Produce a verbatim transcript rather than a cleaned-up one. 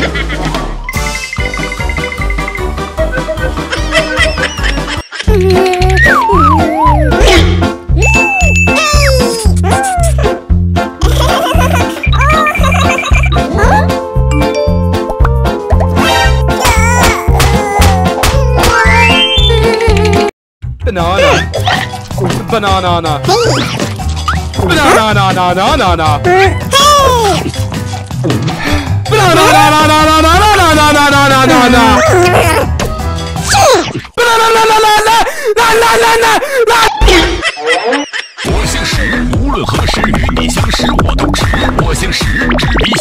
Banana. Banana, na, na, na, na, na. Banana, na, na, na, na, na, na, na, na, na, na, na, na. Banana, na, na, na, na, na, na, na, na. 我姓石，无论何时与你相识，我都值。我姓石，执笔